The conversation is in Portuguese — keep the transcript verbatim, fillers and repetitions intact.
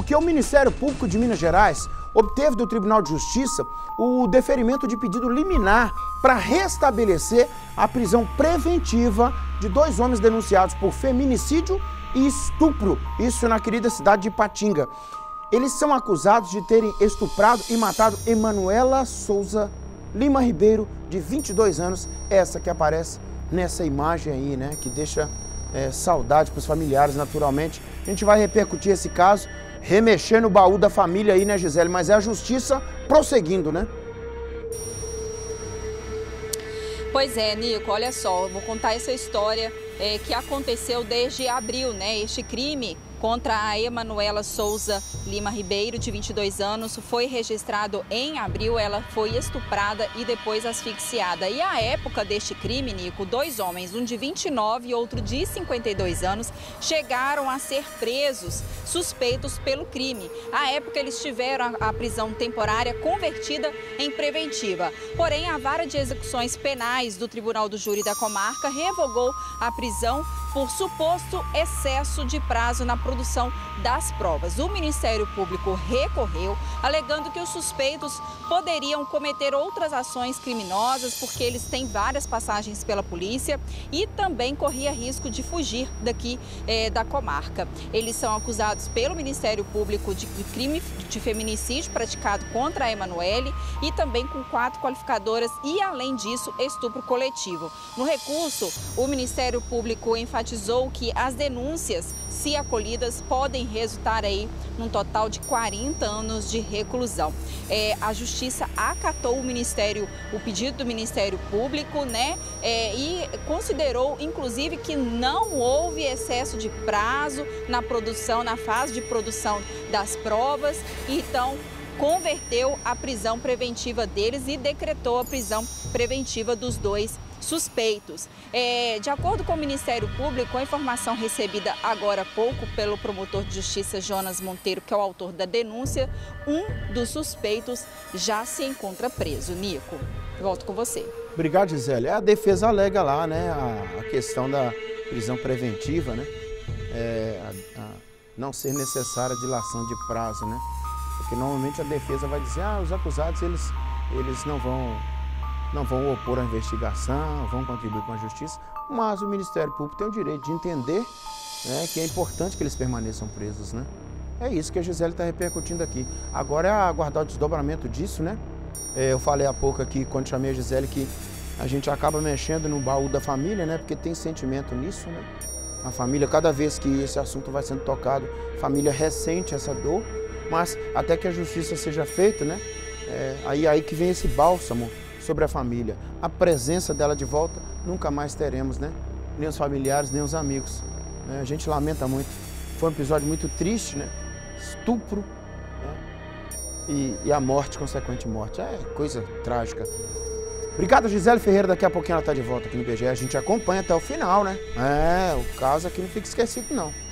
porque o Ministério Público de Minas Gerais obteve do Tribunal de Justiça o deferimento de pedido liminar para restabelecer a prisão preventiva de dois homens denunciados por feminicídio e estupro, isso na querida cidade de Ipatinga. Eles são acusados de terem estuprado e matado Emanuela Souza Lima Ribeiro, de vinte e dois anos, essa que aparece nessa imagem aí, né, que deixa é, saudade para os familiares, naturalmente. A gente vai repercutir esse caso, remexer no baú da família aí, né, Gisele? Mas é a justiça prosseguindo, né? Pois é, Nico, olha só, eu vou contar essa história é, que aconteceu desde abril, né? Este crime contra a Emanuela Souza Lima Ribeiro, de vinte e dois anos, foi registrado em abril. Ela foi estuprada e depois asfixiada. E à época deste crime, Nico, dois homens, um de vinte e nove e outro de cinquenta e dois anos, chegaram a ser presos, suspeitos pelo crime. À época, eles tiveram a prisão temporária convertida em preventiva. Porém, a Vara de Execuções Penais do Tribunal do Júri da Comarca revogou a prisão por suposto excesso de prazo na produção das provas. O Ministério Público recorreu, alegando que os suspeitos poderiam cometer outras ações criminosas, porque eles têm várias passagens pela polícia e também corria risco de fugir daqui eh, da comarca. Eles são acusados pelo Ministério Público de crime de feminicídio praticado contra a Emanuele e também com quatro qualificadoras e, além disso, estupro coletivo. No recurso, o Ministério Público enfatizou que as denúncias, se acolhidas, podem resultar aí num total de quarenta anos de reclusão. É, a Justiça acatou o Ministério, o pedido do Ministério Público, né? É, e considerou, inclusive, que não houve excesso de prazo na produção, na fase de produção das provas, então converteu a prisão preventiva deles e decretou a prisão preventiva dos dois suspeitos. É, de acordo com o Ministério Público, a informação recebida agora há pouco pelo promotor de justiça Jonas Monteiro, que é o autor da denúncia, um dos suspeitos já se encontra preso. Nico, volto com você. Obrigado, Gisele. A defesa alega lá, né, a, a questão da prisão preventiva, né, é, a, a não ser necessária a dilação de prazo, né, porque normalmente a defesa vai dizer, ah, os acusados, eles, eles não vão... não vão opor a investigação, vão contribuir com a justiça, mas o Ministério Público tem o direito de entender, né, que é importante que eles permaneçam presos, né? É isso que a Gisele está repercutindo aqui. Agora é aguardar o desdobramento disso, né? É, eu falei há pouco aqui, quando chamei a Gisele, que a gente acaba mexendo no baú da família, né? Porque tem sentimento nisso, né? A família, cada vez que esse assunto vai sendo tocado, a família ressente essa dor, mas até que a justiça seja feita, né? É, aí, aí que vem esse bálsamo sobre a família. A presença dela de volta nunca mais teremos, né? Nem os familiares, nem os amigos. Né? A gente lamenta muito. Foi um episódio muito triste, né? Estupro, né? E, e a morte, consequente morte. É coisa trágica. Obrigado, Gisele Ferreira. Daqui a pouquinho ela está de volta aqui no I B G E. A gente acompanha até o final, né? É, o caso aqui não fica esquecido, não.